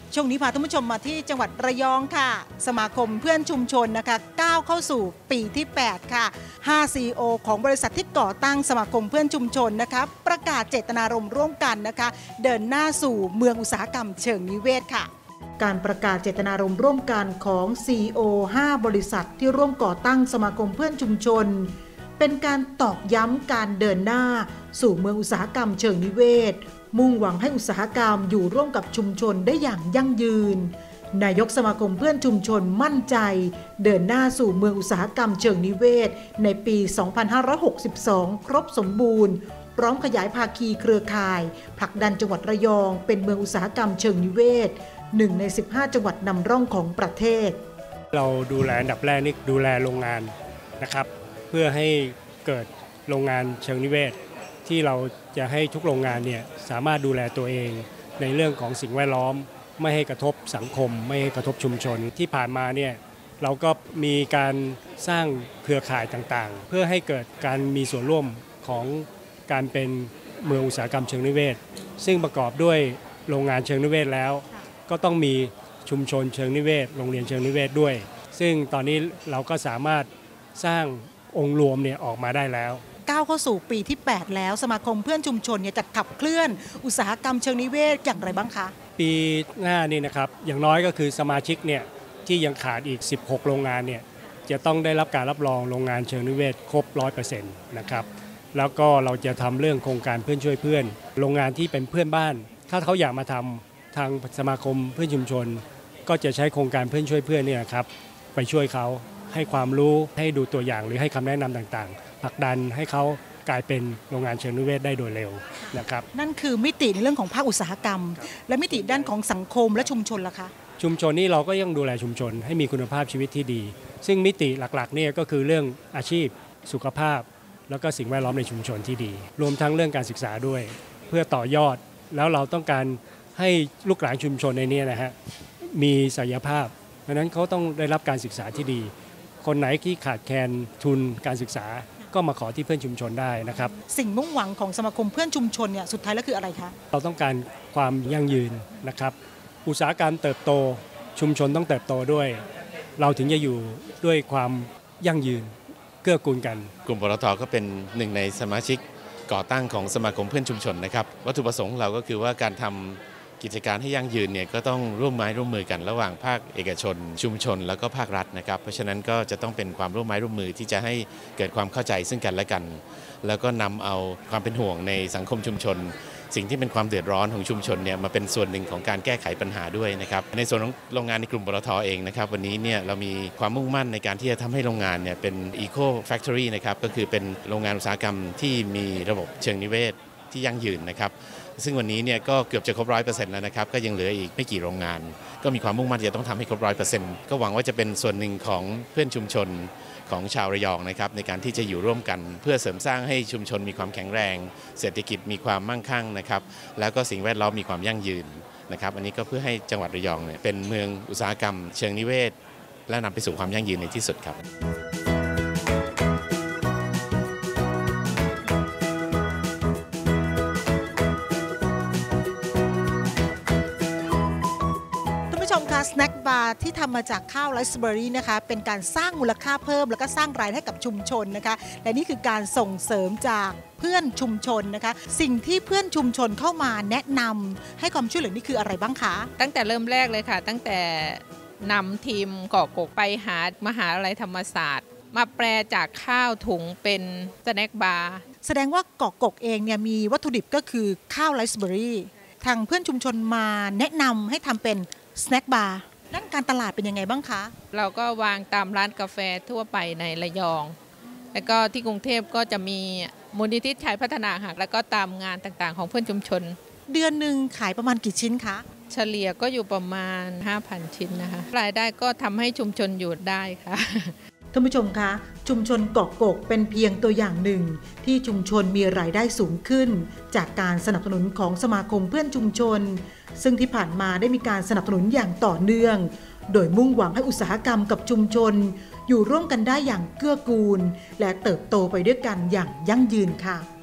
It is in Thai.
ช่วงนี้พาท่านผู้ชมมาที่จังหวัดระยองค่ะสมาคมเพื่อนชุมชนนะคะก้าวเข้าสู่ปีที่8ค่ะ5 CEO ของบริษัทที่ก่อตั้งสมาคมเพื่อนชุมชนนะคะประกาศเจตนารมณ์ร่วมกันนะคะเดินหน้าสู่เมืองอุตสาหกรรมเชิงนิเวศค่ะการประกาศเจตนารมณ์ร่วมกันของ CEO 5 บริษัทที่ร่วมก่อตั้งสมาคมเพื่อนชุมชนเป็นการตอกย้ำการเดินหน้าสู่เมืองอุตสาหกรรมเชิงนิเวศมุ่งหวังให้อุตสาหกรรมอยู่ร่วมกับชุมชนได้อย่างยั่งยืนนายกสมาคมเพื่อนชุมชนมั่นใจเดินหน้าสู่เมืองอุตสาหกรรมเชิงนิเวศในปี 2562 ครบสมบูรณ์พร้อมขยายภาคีเครือข่ายผลักดันจังหวัดระยองเป็นเมืองอุตสาหกรรมเชิงนิเวศ1 ใน 15 จังหวัดนำร่องของประเทศเราดูแลอันดับแรกนี่ดูแลโรงงานนะครับเพื่อให้เกิดโรงงานเชิงนิเวศที่เราจะให้ทุกโรงงานเนี่ยสามารถดูแลตัวเองในเรื่องของสิ่งแวดล้อมไม่ให้กระทบสังคมไม่ให้กระทบชุมชนที่ผ่านมาเนี่ยเราก็มีการสร้างเครือข่ายต่างๆเพื่อให้เกิดการมีส่วนร่วมของการเป็นเมืองอุตสาหกรรมเชิงนิเวศซึ่งประกอบด้วยโรงงานเชิงนิเวศแล้วก็ต้องมีชุมชนเชิงนิเวศโรงเรียนเชิงนิเวศด้วยซึ่งตอนนี้เราก็สามารถสร้างองค์รวมเนี่ยออกมาได้แล้วก้าวเข้าสู่ปีที่8แล้วสมาคมเพื่อนชุมชนเนี่ยจะขับเคลื่อนอุตสาหกรรมเชิงนิเวศอย่างไรบ้างคะปีหน้านี่นะครับอย่างน้อยก็คือสมาชิกเนี่ยที่ยังขาดอีก16โรงงานเนี่ยจะต้องได้รับการรับรองโรงงานเชิงนิเวศครบ 100% นะครับแล้วก็เราจะทำเรื่องโครงการเพื่อนช่วยเพื่อนโรงงานที่เป็นเพื่อนบ้านถ้าเขาอยากมาทำทางสมาคมเพื่อนชุมชนก็จะใช้โครงการเพื่อนช่วยเพื่อนเนี่ยครับไปช่วยเขาให้ความรู้ให้ดูตัวอย่างหรือให้คำแนะนำต่างๆผลักดันให้เขากลายเป็นโรงงานเชิงนิเวศได้โดยเร็วนะครับนั่นคือมิติในเรื่องของภาคอุตสาหกรรมและมิติด้านของสังคมและชุมชนล่ะคะชุมชนนี่เราก็ยังดูแลชุมชนให้มีคุณภาพชีวิตที่ดีซึ่งมิติหลักๆเนี่ยก็คือเรื่องอาชีพสุขภาพแล้วก็สิ่งแวดล้อมในชุมชนที่ดีรวมทั้งเรื่องการศึกษาด้วยเพื่อต่อยอดแล้วเราต้องการให้ลูกหลานชุมชนในนี้นะฮะมีศักยภาพดังนั้นเขาต้องได้รับการศึกษาที่ดีคนไหนที่ขาดแคลนทุนการศึกษาก็มาขอที่เพื่อนชุมชนได้นะครับสิ่งมุ่งหวังของสมาคมเพื่อนชุมชนเนี่ยสุดท้ายแล้วคืออะไรคะเราต้องการความยั่งยืนนะครับอุตสาหกรรมเติบโตชุมชนต้องเติบโตด้วยเราถึงจะอยู่ด้วยความยั่งยืนเกื้อกูลกันกลุ่มปตท.ก็เป็นหนึ่งในสมาชิกก่อตั้งของสมาคมเพื่อนชุมชนนะครับวัตถุประสงค์เราก็คือว่าการทำกิจการให้ยั่งยืนเนี่ยก็ต้องร่วมไม้ร่วมมือกันระหว่างภาคเอกชนชุมชนแล้วก็ภาครัฐนะครับเพราะฉะนั้นก็จะต้องเป็นความร่วมไม้ร่วมมือที่จะให้เกิดความเข้าใจซึ่งกันและกันแล้วก็นำเอาความเป็นห่วงในสังคมชุมชนสิ่งที่เป็นความเดือดร้อนของชุมชนเนี่ยมาเป็นส่วนหนึ่งของการแก้ไขปัญหาด้วยนะครับในส่วนของโรงงานในกลุ่มปตท.เองนะครับวันนี้เนี่ยเรามีความมุ่งมั่นในการที่จะทำให้โรงงานเนี่ยเป็น Eco Factory นะครับก็คือเป็นโรงงานอุตสาหกรรมที่มีระบบเชิงนิเวศที่ยั่งยืนนะครับซึ่งวันนี้เนี่ยก็เกือบจะครบ 100% แล้วนะครับก็ยังเหลืออีกไม่กี่โรงงานก็มีความมุ่งมั่นจะต้องทำให้ครบ 100% ก็หวังว่าจะเป็นส่วนหนึ่งของเพื่อนชุมชนของชาวระยองนะครับในการที่จะอยู่ร่วมกันเพื่อเสริมสร้างให้ชุมชนมีความแข็งแรงเศรษฐกิจมีความมั่งคั่งนะครับแล้วก็สิ่งแวดล้อมมีความยั่งยืนนะครับอันนี้ก็เพื่อให้จังหวัดระยองเนี่ยเป็นเมืองอุตสาหกรรมเชิงนิเวศและนำไปสู่ความยั่งยืนในที่สุดครับสแน็คบาร์ที่ทำมาจากข้าวไรซ์เบอร์รี่นะคะเป็นการสร้างมูลค่าเพิ่มแล้วก็สร้างรายได้ให้กับชุมชนนะคะและนี่คือการส่งเสริมจากเพื่อนชุมชนนะคะสิ่งที่เพื่อนชุมชนเข้ามาแนะนำให้ความช่วยเหลือนี่คืออะไรบ้างคะตั้งแต่เริ่มแรกเลยค่ะตั้งแต่นำทีมเกาะกกไปหามหาวิทยาลัยธรรมศาสตร์มาแปลจากข้าวถุงเป็นสแน็คบาร์แสดงว่าเกาะกกเองเนี่ยมีวัตถุดิบก็คือข้าวไรซ์เบอร์รี่ทางเพื่อนชุมชนมาแนะนำให้ทำเป็นสแน็คบาร์ด้านการตลาดเป็นยังไงบ้างคะเราก็วางตามร้านกาแฟทั่วไปในระยองแล้วก็ที่กรุงเทพก็จะมีมูลนิธิชัยพัฒนาค่ะแล้วก็ตามงานต่างๆของเพื่อนชุมชนเดือนหนึ่งขายประมาณกี่ชิ้นคะเฉลี่ยก็อยู่ประมาณ 5,000 ชิ้นนะคะรายได้ก็ทำให้ชุมชนอยู่ได้ค่ะท่านผู้ชมคะชุมชนเกาะกกเป็นเพียงตัวอย่างหนึ่งที่ชุมชนมีรายได้สูงขึ้นจากการสนับสนุนของสมาคมเพื่อนชุมชนซึ่งที่ผ่านมาได้มีการสนับสนุนอย่างต่อเนื่องโดยมุ่งหวังให้อุตสาหกรรมกับชุมชนอยู่ร่วมกันได้อย่างเกื้อกูลและเติบโตไปด้วยกันอย่างยั่งยืนค่ะ